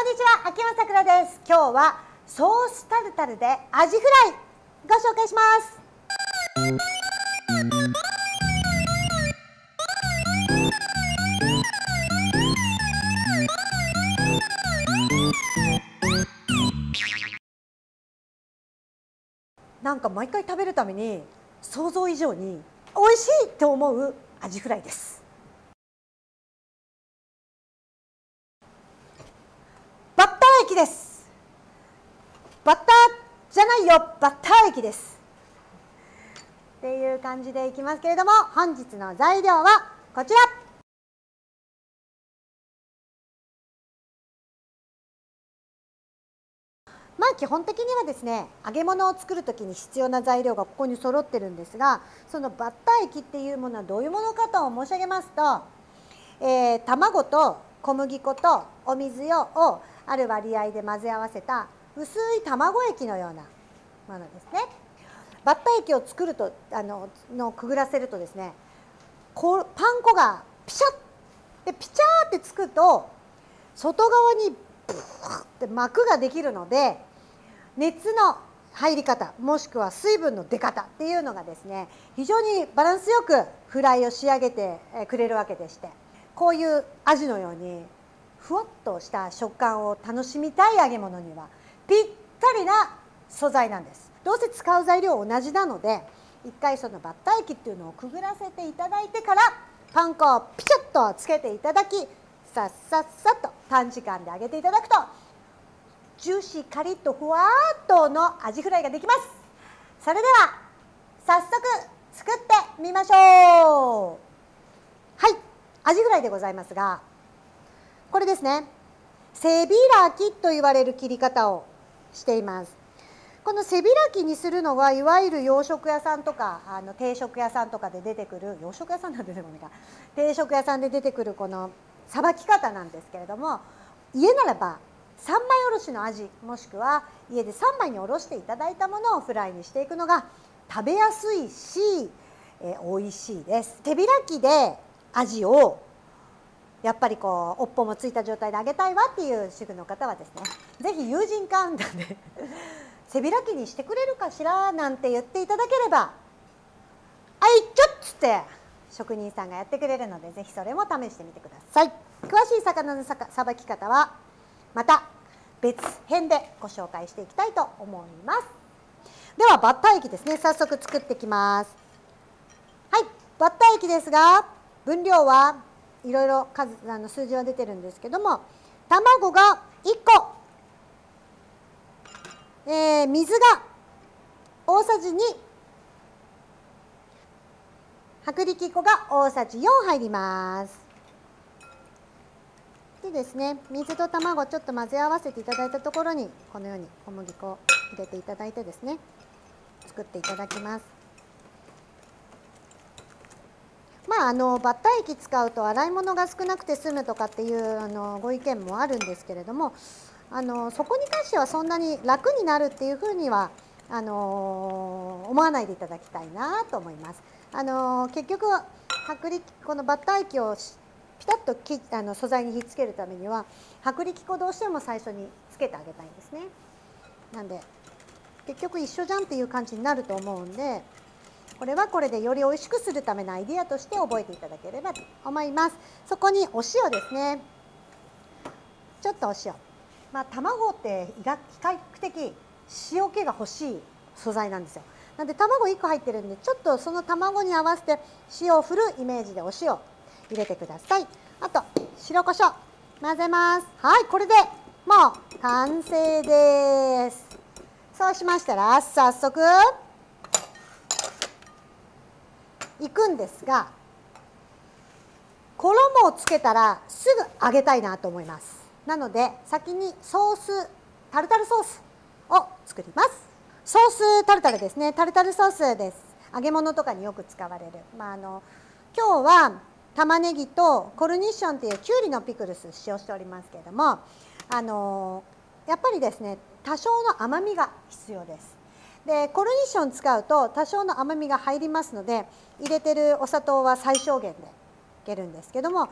んにちは、秋山さくらです。今日はソースタルタルでアジフライご紹介します。なんか毎回食べるために想像以上に美味しいって思うアジフライです。バッター液です。バッターじゃないよ、バッター液です。っていう感じでいきますけれども、本日の材料はこちら。まあ基本的にはですね、揚げ物を作る時に必要な材料がここに揃ってるんですが、そのバッター液っていうものはどういうものかと申し上げますと、卵と小麦粉とお水をある割合で混ぜ合わせた薄い卵液のようなものですね。バッター液を作るとくぐらせるとですね、パン粉がピシャッでピチャーってつくと外側にブワッて膜ができるので、熱の入り方もしくは水分の出方っていうのがですね、非常にバランスよくフライを仕上げてくれるわけでして、こういうアジのようにふわっとした食感を楽しみたい揚げ物にはぴったりな素材なんです。どうせ使う材料同じなので、一回そのバッター液っていうのをくぐらせていただいてからパン粉をピチッとつけていただき、さっさっさと短時間で揚げていただくとジューシーカリッとふわっとのアジフライができます。それでは早速作ってみましょう。はい、アジフライでございますが、これですね、背開きと言われる切り方をしています。この背開きにするのはいわゆる洋食屋さんとか定食屋さんとかで出てくる、洋食屋さんなんて出てこないか、定食屋さんで出てくるこのさばき方なんですけれども、家ならば3枚おろしのアジもしくは家で3枚におろしていただいたものをフライにしていくのが食べやすいし、美味しいです。手開きでアジをやっぱりこう尾っぽもついた状態で揚げたいわっていう主婦の方はですね、是非友人間で背開きにしてくれるかしらなんて言っていただければ、はいちょっつって職人さんがやってくれるので、是非それも試してみてください。詳しい魚のさばき方はまた別編でご紹介していきたいと思います。ではバッター液ですね、早速作っていきます。はい、バッター液ですが分量はいろいろ数字は出てるんですけども、卵が1個、水が大さじ2、薄力粉が大さじ4入ります。でですね、水と卵をちょっと混ぜ合わせていただいたところにこのように小麦粉を入れていただいてですね、作っていただきます。バッター液使うと洗い物が少なくて済むとかっていうご意見もあるんですけれども、そこに関してはそんなに楽になるっていうふうには思わないでいただきたいなと思います。結局このバッター液をピタッと素材にひっつけるためには薄力粉どうしても最初につけてあげたいんですね。なんで結局一緒じゃんっていう感じになると思うんで、これはこれでより美味しくするためのアイディアとして覚えていただければと思います。そこにお塩ですね、ちょっとお塩。卵って比較的塩気が欲しい素材なんですよ。なので卵1個入ってるんで、ちょっとその卵に合わせて塩を振るイメージでお塩入れてください。あと白胡椒混ぜます。はい、これでもう完成です。そうしましたら早速いくんですが、衣をつけたらすぐ揚げたいなと思います。なので先にタルタルソースを作ります。ソースタルタルですね、タルタルソースです。揚げ物とかによく使われる、今日は玉ねぎとコルニッションというきゅうりのピクルス使用しておりますけれども、やっぱりですね多少の甘みが必要です。でコルニッション使うと多少の甘みが入りますので、入れてるお砂糖は最小限でいけるんですけども、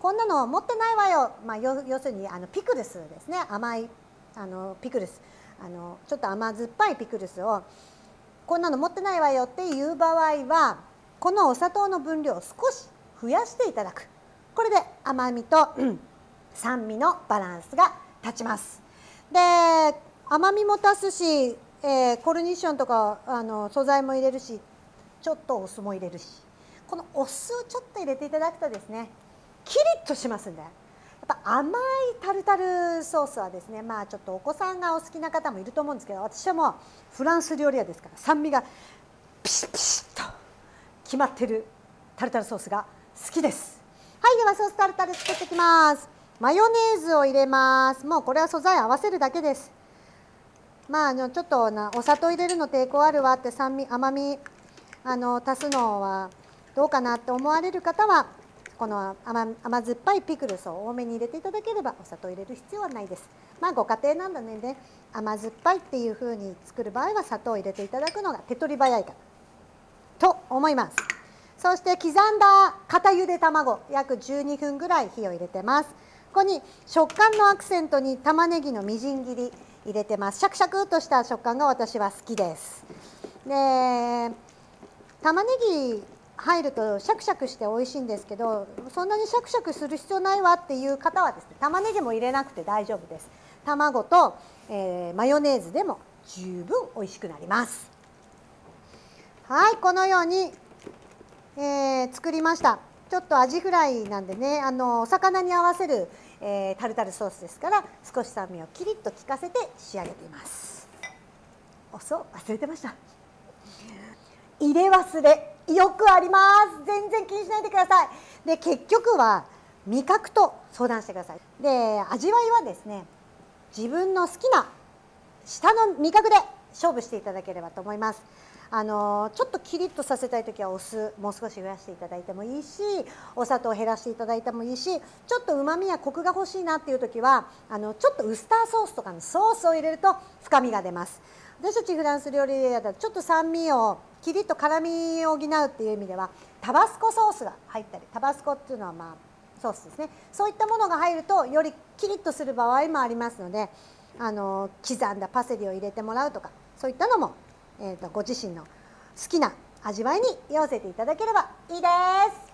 こんなの持ってないわよ、要するにピクルスですね、甘いピクルス、ちょっと甘酸っぱいピクルスをこんなの持ってないわよっていう場合は、このお砂糖の分量を少し増やしていただく。これで甘みと酸味のバランスが立ちます。で甘みも足すし、コルニッションとか素材も入れるし、ちょっとお酢も入れるし、このお酢をちょっと入れていただくとですね、キリッとしますんで。やっぱ甘いタルタルソースはですね、ちょっとお子さんがお好きな方もいると思うんですけど、私はもうフランス料理屋ですから酸味がピシッピシッと決まってるタルタルソースが好きです。はい、ではソースタルタル作っていきます。マヨネーズを入れます。もうこれは素材合わせるだけです。ちょっとお砂糖入れるの抵抗あるわって、酸味甘み足すのはどうかなって思われる方は、この甘酸っぱいピクルスを多めに入れていただければお砂糖入れる必要はないです。ご家庭なんだね、甘酸っぱいっていう風に作る場合は砂糖を入れていただくのが手っ取り早いかと思います。そして刻んだ固茹で卵約12分ぐらい火を入れてます。ここに食感のアクセントに玉ねぎのみじん切り入れてます。シャクシャクっとした食感が私は好きです。で玉ねぎ入るとシャクシャクして美味しいんですけど、そんなにシャクシャクする必要ないわっていう方はですね、玉ねぎも入れなくて大丈夫です。卵と、マヨネーズでも十分美味しくなります。はい、このように、作りました。ちょっとアジフライなんでね、お魚に合わせる、タルタルソースですから、少し酸味をキリッと効かせて仕上げています。お酢忘れてました。入れ忘れよくあります。全然気にしないでください。で結局は味覚と相談してください。で味わいはですね、自分の好きな舌の味覚で勝負していただければと思います。ちょっとキリッとさせたい時はお酢もう少し増やしていただいてもいいし、お砂糖を減らしていただいてもいいし、ちょっとうまみやコクが欲しいなっていう時はちょっとウスターソースとかのソースを入れると深みが出ます。私たちフランス料理屋だとちょっと酸味をキリッと辛みを補うっていう意味ではタバスコソースが入ったり、タバスコっていうのはソースですね、そういったものが入るとよりキリッとする場合もありますので、刻んだパセリを入れてもらうとか、そういったのも、ご自身の好きな味わいに寄せていただければいいです。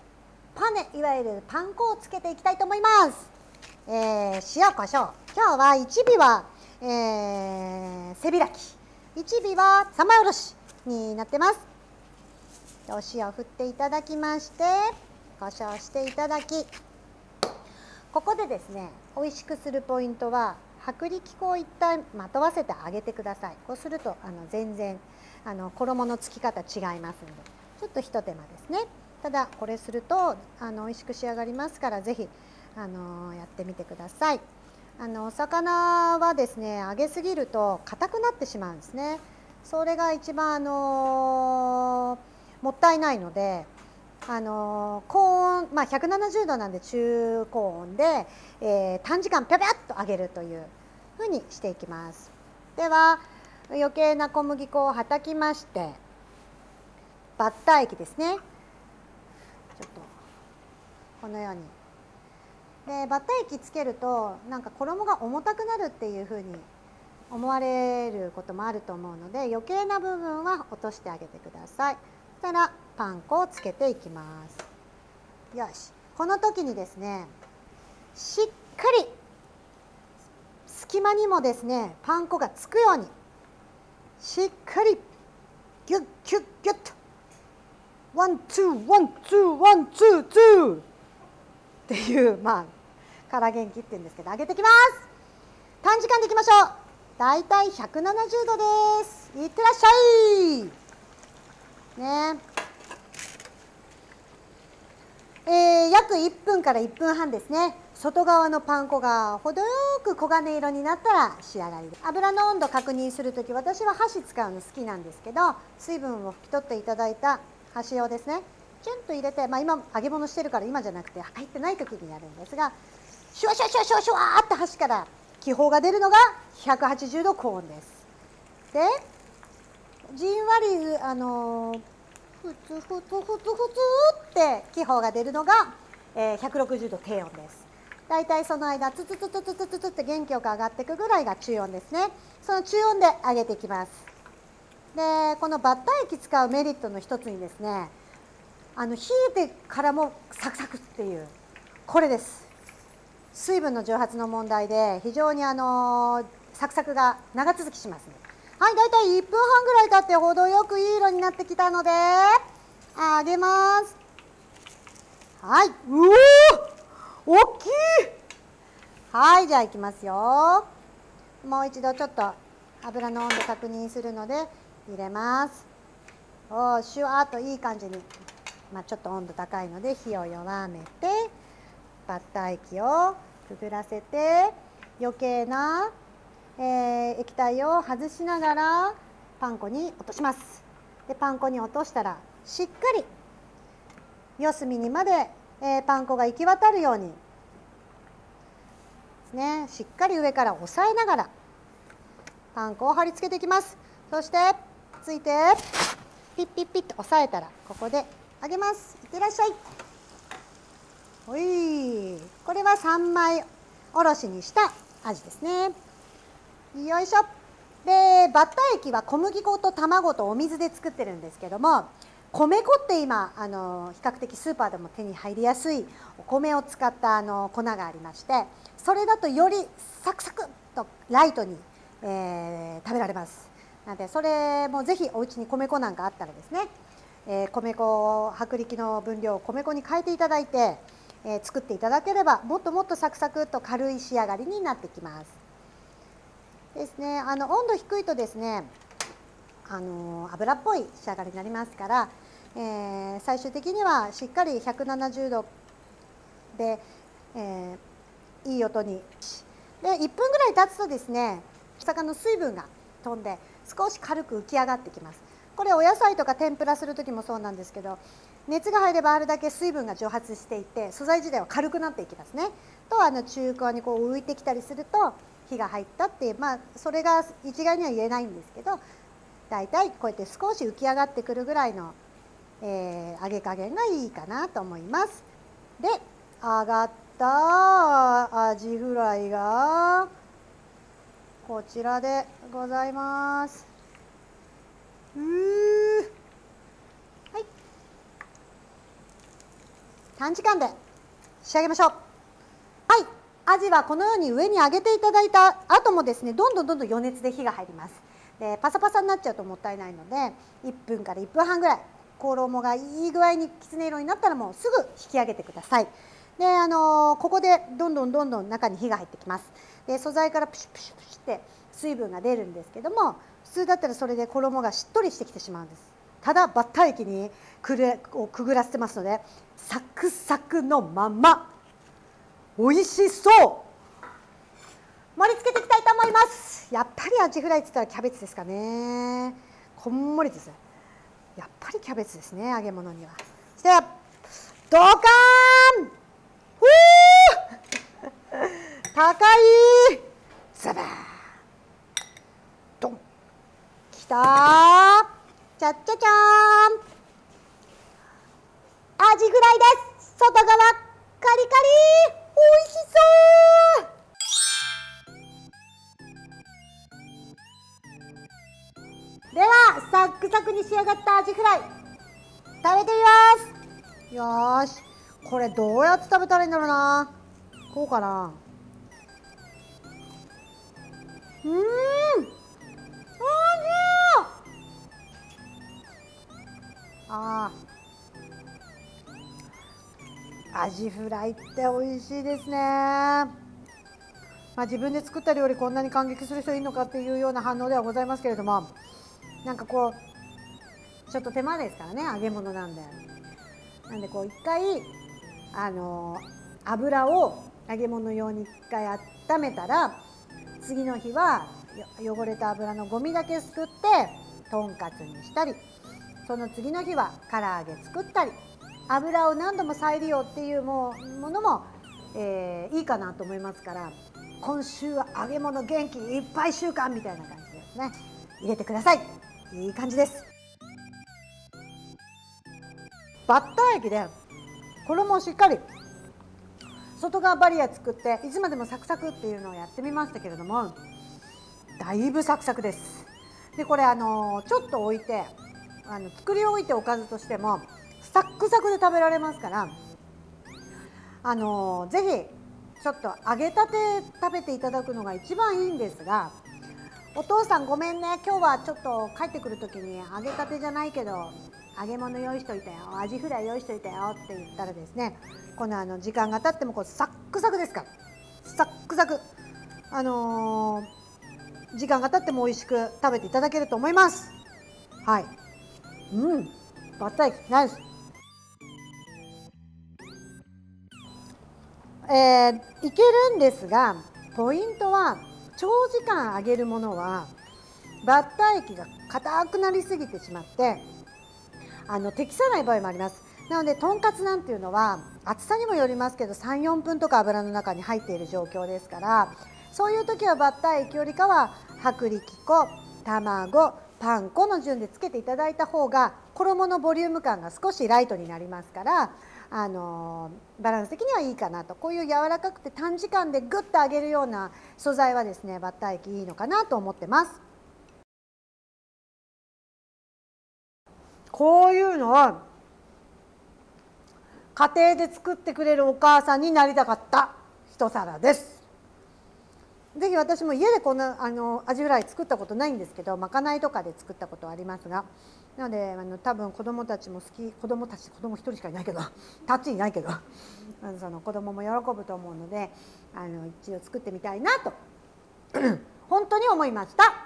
パネ、いわゆるパン粉をつけていきたいと思います。塩コショウ、今日は1尾は、背開き、1尾は三枚おろしになってます。お塩を振っていただきまして、胡椒していただき、ここでですね、美味しくするポイントは薄力粉を一旦まとわせて揚げてください。こうすると全然衣のつき方違いますので、ちょっとひと手間ですね。ただこれすると美味しく仕上がりますから、ぜひやってみてください。お魚はですね、揚げすぎると硬くなってしまうんですね。それが一番もったいないので、高温、170度なんで中高温で、短時間ぴゃぴゃっと揚げるというふうにしていきます。では余計な小麦粉をはたきまして、バッター液ですね、ちょっとこのように。でバッター液つけるとなんか衣が重たくなるっていうふうに思われることもあると思うので、余計な部分は落としてあげてください。そしたらパン粉をつけていきます。よし、この時にですね、しっかり隙間にもですねパン粉がつくようにしっかりギュッギュッギュッとワンツーワンツーワンツーツーっていうから元気って言うんですけど、揚げていきます。短時間でいきましょう。だいたい170度です。いってらっしゃいね。約1分から1分半ですね。外側のパン粉が程よく黄金色になったら仕上がりです。油の温度確認するとき、私は箸使うの好きなんですけど、水分を拭き取っていただいた箸用ですね、チュンと入れて、今揚げ物してるから今じゃなくて入ってない時にやるんですが、シュワシュワシュワシュワシュワーって箸から気泡が出るのが180度高温です。でじんわりふつふつふつふつって気泡が出るのが、 160度低温です。だいたいその間ツツツツツツツツって元気よく上がっていくぐらいが中温ですね。その中温で揚げていきます。でこのバッター液使うメリットの一つにですね、冷えてからもサクサクっていうこれです。水分の蒸発の問題で非常にサクサクが長続きしますね。はい、だいたい1分半ぐらい経って程よくいい色になってきたので揚げます。はい、うおー、大きい。はい、じゃあいきますよ。もう一度ちょっと油の温度確認するので入れます。おー、シュワーっといい感じに、ちょっと温度高いので火を弱めてバッター液をくぐらせて余計な、液体を外しながらパン粉に落とします。でパン粉に落としたらしっかり四隅にまで、パン粉が行き渡るようにですね、しっかり上から押さえながらパン粉を貼り付けていきます。そしてついてピッピッピッと押さえたらここで揚げます。いってらっしゃい。おい、これは3枚おろしにした味ですね。よいしょ。でバッター液は小麦粉と卵とお水で作ってるんですけども、米粉って今比較的スーパーでも手に入りやすいお米を使った粉がありまして、それだとよりサクサクっとライトに、食べられます。なのでそれもぜひお家に米粉なんかあったらですね、米粉薄力の分量を米粉に変えていただいて、作っていただければもっともっとサクサクっと軽い仕上がりになってきます。ですね、温度低いとですね油っぽい仕上がりになりますから、最終的にはしっかり170度で、いい音にで1分ぐらい経つとですね、魚の水分が飛んで少し軽く浮き上がってきます。これお野菜とか天ぷらする時もそうなんですけど、熱が入ればあるだけ水分が蒸発していって素材自体は軽くなっていきますね。と中華にこう浮いてきたりすると火が入ったっていう、それが一概には言えないんですけど、だいたいこうやって少し浮き上がってくるぐらいの、揚げ加減がいいかなと思います。で揚がったアジフライがこちらでございます。はい、短時間で仕上げましょう。はい、アジはこのように上に上げていただいた後もですね、どんどん余熱で火が入ります。でパサパサになっちゃうともったいないので1分から1分半ぐらい、衣がいい具合にきつね色になったらもうすぐ引き上げてください。でここでどんどん中に火が入ってきます。で素材からプシュプシュプシュって水分が出るんですけども、普通だったらそれで衣がしっとりしてきてしまうんです。ただバッター液にくぐらせてますのでサクサクのまま美味しそう。盛り付けていきたいと思います。やっぱりアジフライって言ったらキャベツですかね。こんもりです。やっぱりキャベツですね、揚げ物には。そしてドカーン、高いザバードンきたー、ちゃっちゃちゃーん、アジフライです。外側カリカリ、おいしそうではサックサクに仕上がったアジフライ食べてみます。よーし、これどうやって食べたらいいんだろうな。こうかな。おいしい。アジフライって美味しいですね。自分で作った料理こんなに感激する人いるのかっていうような反応ではございますけれども、なんかこうちょっと手間ですからね、揚げ物なんで。なんでこう一回油を揚げ物用に一回温めたら、次の日は汚れた油のゴミだけすくってとんかつにしたり、その次の日は唐揚げ作ったり、油を何度も再利用っていうものも、いいかなと思いますから、今週は揚げ物元気いっぱい週間みたいな感じですね、入れてください。いい感じです。バッター液で衣をしっかり外側バリア作っていつまでもサクサクっていうのをやってみましたけれども、だいぶサクサクです。でこれちょっと置いて作り置いておかずとしてもサックサクで食べられますから、ぜひちょっと揚げたて食べていただくのが一番いいんですが、お父さんごめんね、今日はちょっと帰ってくる時に揚げたてじゃないけど揚げ物用意しといたよ、アジフライ用意しといたよって言ったらですね、この時間が経ってもこうサックサクですから、サックサク時間が経っても美味しく食べていただけると思います。はい、バッタ焼きナイス。いけるんですが、ポイントは長時間揚げるものはバッター液が硬くなりすぎてしまって適さない場合もあります。なのでとんかつなんていうのは厚さにもよりますけど3、4分とか油の中に入っている状況ですから、そういう時はバッター液よりかは薄力粉、卵、パン粉の順でつけていただいた方が衣のボリューム感が少しライトになりますから、バランス的にはいいかなと。こういう柔らかくて短時間でグッと揚げるような素材はですね、バッター液いいのかなと思ってます。こういうのは家庭で作ってくれるお母さんになりたかった一皿です。ぜひ私も家でこんなアジフライ作ったことないんですけど、まかないとかで作ったことはありますが、なので多分子どもたちも好き、子供一人しかいないけどタッチいないけどその子供も喜ぶと思うので一応作ってみたいなと本当に思いました。はい、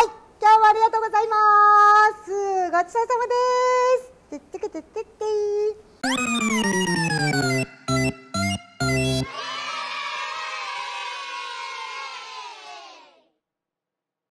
今日はありがとうございます。ごちそうさまです。てってけてってってー。